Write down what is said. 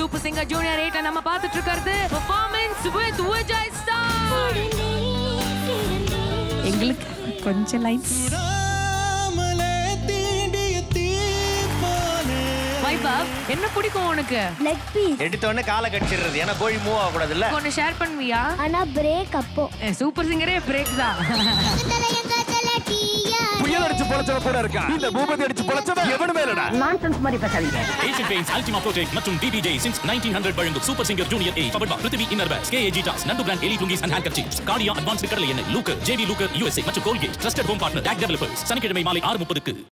Super singer junior 8 நம்ம பார்த்துட்டு இருக்கிறது பெர்ஃபார்மன்ஸ் வித் விஜய் ஸ்டார். எங்களுக்கு கொஞ்சம் லைன்ஸ். வைபவ், என்ன பிடிக்கும் உனக்கு? Leg piece. எடுத்தவொடனே காலை கடிச்சிடுறது. ஏன்னா கோழி மூவ் ஆக கூடாது இல்ல. ஒன்னு ஷேர் பண்ணுவியா? ஆனா பிரேக் அப்போ. சூப்பர் சிங்கரே பிரேக் தான். புயல் அடிச்சு பொளச்சவ கூட இருக்கா. இந்த பூபதி அடிச்சு பொளச்சவ எவனுமே இல்லடா. நான்சென்ஸ் மாதிரி பேசாதீங்க. ஏஷியன் பெயிண்ட்ஸ் அல்டிமா ப்ரோடெக்ட் மற்றும் டிபிஜே since 1900 வழங்கும் super singer junior 8 powered by Prithvi inner wears, KAG டாஸ், நண்டு பிராண்ட் எலி lungis and handkerchiefs, Cardia advanced கடலை எண்ணெய், லூக்கர், ஜேவி லூக்கர் USA மற்றும் Colgate trusted home partner DAC developers. சனிக்கிழமை மாலை 6:30க்கு